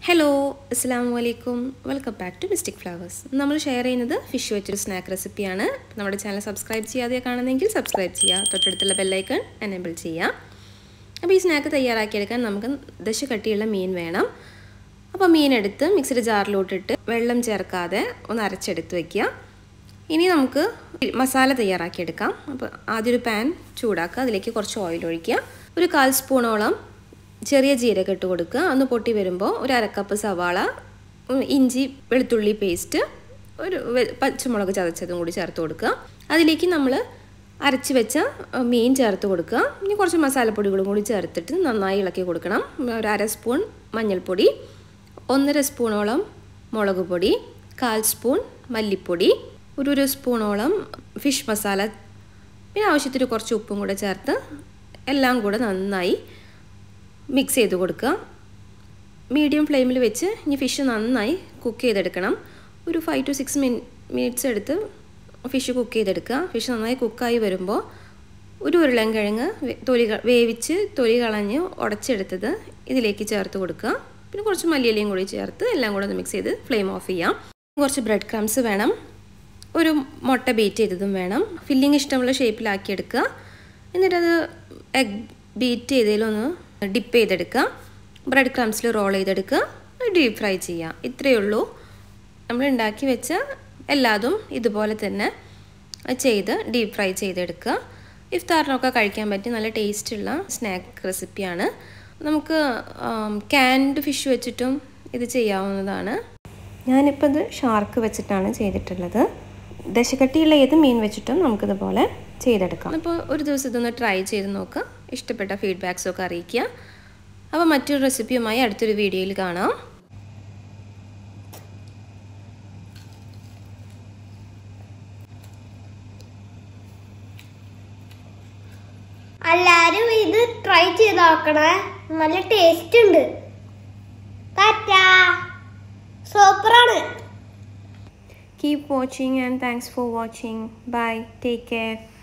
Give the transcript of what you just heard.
Hello, Assalamu alaikum. Welcome back to Mystic Flowers. നമ്മൾ share ചെയ്യുന്നത് fish വെച്ചൊരു snack റെസിപ്പിയാണ്. നമ്മുടെ ചാനൽ സബ്സ്ക്രൈബ് ചെയ്യാതെ കാണുന്നെങ്കിൽ സബ്സ്ക്രൈബ് ചെയ്യുക. തൊട്ടടുത്തുള്ള ബെൽ ഐക്കൺ എനേബിൾ ചെയ്യുക. അപ്പോൾ ഈ സ്നാക്ക് തയ്യാറാക്കിയെടുക്കാൻ നമുക്ക് ദശ കട്ടിയുള്ള മീൻ വേണം. അപ്പോൾ മീൻ എടുത്ത് മിക്സിയുടെ ജാറിലോട്ടിട്ട് വെള്ളം ചേർക്കാതെ ഒന്ന് അരച്ചെടുത്ത് വയ്ക്കുക. ഇനി നമുക്ക് മസാല തയ്യാറാക്കിയെടുക്കാം. അപ്പോൾ ആദ്യം ഒരു പാൻ ചൂടാക്കുക. അതിലേക്ക് കുറച്ച് ഓയിൽ ഒഴിക്കുക. ഒരു 1/4 സ്പൂണോളം ചെറിയ ജീരകം ഇട്ട് കൊടുക്കുക. ഒന്ന് പൊട്ടി വരുമ്പോൾ ഒരു 1/2 കപ്പ് സവാള, ഇഞ്ചി വെളുത്തുള്ളി പേസ്റ്റ്, ഒരു പച്ചമുളക് ചതച്ചതും കൂടി ചേർത്ത് കൊടുക്കുക. അതിലേക്ക് നമ്മൾ അരച്ച് വെച്ച മീൻ ചേർത്ത് കൊടുക്കുക. ഇനി കുറച്ച് മസാലപ്പൊടികളും കൂടി ചേർത്തിട്ട് നന്നായി ഇളക്കി കൊടുക്കണം. ഒരു 1/2 സ്പൂൺ മഞ്ഞൾപ്പൊടി, 1/2 സ്പൂണോളം മുളക് പൊടി, 1/4 സ്പൂൺ മല്ലിപ്പൊടി, ഒരു സ്പൂണോളം ഫിഷ് മസാല, പിന്നെ ആവശ്യത്തിന് കുറച്ച് ഉപ്പും കൂടെ ചേർത്ത് എല്ലാം കൂടെ നന്നായി മിക്സ് ചെയ്ത് കൊടുക്കുക. മീഡിയം ഫ്ലെയിമിൽ വെച്ച് ഇനി ഫിഷ് നന്നായി കുക്ക് ചെയ്തെടുക്കണം. ഒരു 5 to 6 മിനിറ്റ്സ് എടുത്ത് ഫിഷ് കുക്ക് ചെയ്തെടുക്കുക. ഫിഷ് നന്നായി കുക്കായി വരുമ്പോൾ ഒരു ഉരുളൻകിഴങ്ങ് വേവിച്ച് തൊലി കളഞ്ഞ് ഉടച്ചെടുത്തത് ഇതിലേക്ക് ചേർത്ത് കൊടുക്കുക. പിന്നെ കുറച്ച് മല്ലിയിലയും കൂടി ചേർത്ത് എല്ലാം കൂടെ ഒന്ന് മിക്സ് ചെയ്ത് ഫ്ലെയിം ഓഫ് ചെയ്യാം. കുറച്ച് ബ്രെഡ് ക്രംസ് വേണം, ഒരു മുട്ട ബീറ്റ് ചെയ്തതും വേണം. ഫില്ലിങ് ഇഷ്ടമുള്ള ഷേപ്പിലാക്കിയെടുക്കുക. എന്നിട്ടത് എഗ് ബീറ്റ് ചെയ്തതിലൊന്ന് ഡിപ്പ് ചെയ്തെടുക്കുക. ബ്രെഡ് ക്രംസിൽ റോൾ ചെയ്തെടുക്കുക, ഡീപ്പ് ഫ്രൈ ചെയ്യുക. ഇത്രയേ ഉള്ളൂ. നമ്മൾ ഉണ്ടാക്കി വെച്ച എല്ലാതും ഇതുപോലെ തന്നെ ചെയ്ത് ഡീപ്പ് ഫ്രൈ ചെയ്തെടുക്കുക. ഇഫ്താറിനൊക്കെ കഴിക്കാൻ പറ്റിയ നല്ല ടേസ്റ്റുള്ള സ്നാക്ക് റെസിപ്പിയാണ്. നമുക്ക് ക്യാൻഡ് ഫിഷ് വെച്ചിട്ടും ഇത് ചെയ്യാവുന്നതാണ്. ഞാനിപ്പോൾ ഇത് ഷാർക്ക് വെച്ചിട്ടാണ് ചെയ്തിട്ടുള്ളത്. ദശക്കട്ടിയുള്ള ഏത് മീൻ വെച്ചിട്ടും നമുക്കിതുപോലെ ചെയ്തെടുക്കാം. അപ്പോൾ ഒരു ദിവസം ഇതൊന്ന് ട്രൈ ചെയ്ത് നോക്കുക. ഇഷ്ടപ്പെട്ട ഫീഡ്ബാക്സൊക്കെ അറിയിക്കുക. അപ്പോൾ മറ്റൊരു റെസിപ്പിയുമായി അടുത്തൊരു വീഡിയോയിൽ കാണാം. എല്ലാരും ഇത് ട്രൈ ചെയ്ത് നോക്കണേ, നല്ല ടേസ്റ്റ് ഉണ്ട്. സൂപ്പറാണ്. Keep watching and thanks for watching. Bye. Take care.